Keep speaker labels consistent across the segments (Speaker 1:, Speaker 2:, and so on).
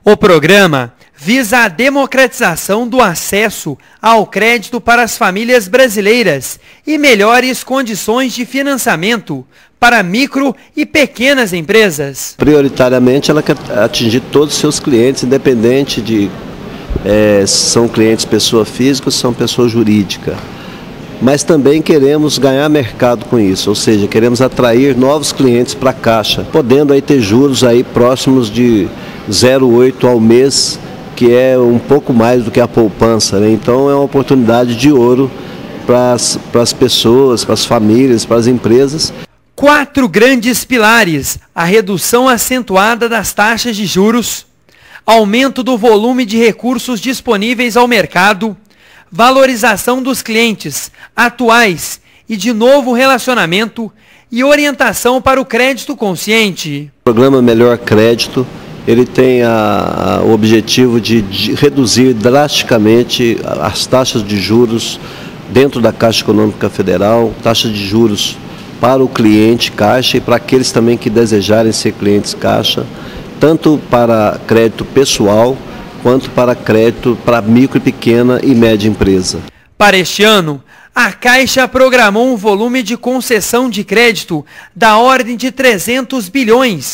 Speaker 1: O programa visa a democratização do acesso ao crédito para as famílias brasileiras e melhores condições de financiamento para micro e pequenas empresas.
Speaker 2: Prioritariamente, ela quer atingir todos os seus clientes, independente de se são clientes pessoa física ou se são pessoa jurídica. Mas também queremos ganhar mercado com isso, ou seja, queremos atrair novos clientes para a Caixa, podendo aí ter juros aí próximos de 0,8 ao mês, que é um pouco mais do que a poupança, né? Então é uma oportunidade de ouro para as pessoas, para as famílias, para as empresas.
Speaker 1: 4 grandes pilares: a redução acentuada das taxas de juros, aumento do volume de recursos disponíveis ao mercado, valorização dos clientes atuais e de novo relacionamento e orientação para o crédito consciente.
Speaker 2: O programa Melhor Crédito, ele tem o objetivo de reduzir drasticamente as taxas de juros dentro da Caixa Econômica Federal, taxas de juros para o cliente Caixa e para aqueles também que desejarem ser clientes Caixa, tanto para crédito pessoal quanto para crédito para micro, pequena e média empresa.
Speaker 1: Para este ano, a Caixa programou um volume de concessão de crédito da ordem de 300 bilhões,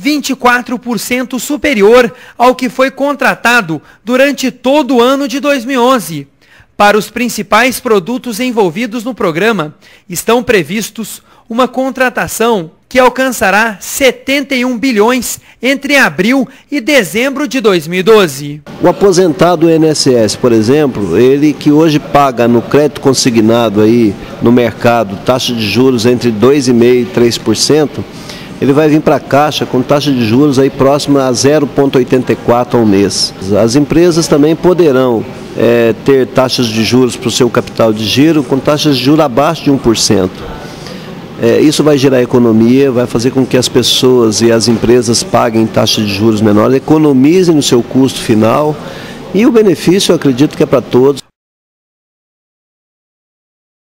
Speaker 1: 24% superior ao que foi contratado durante todo o ano de 2011. Para os principais produtos envolvidos no programa, estão previstos uma contratação que alcançará 71 bilhões entre abril e dezembro de 2012.
Speaker 2: O aposentado do INSS, por exemplo, ele que hoje paga no crédito consignado aí no mercado taxa de juros entre 2,5% e 3%, ele vai vir para a Caixa com taxa de juros aí próxima a 0,84 ao mês. As empresas também poderão ter taxas de juros para o seu capital de giro com taxas de juros abaixo de 1%. Isso vai gerar economia, vai fazer com que as pessoas e as empresas paguem taxas de juros menores, economizem no seu custo final e o benefício, eu acredito que é para todos.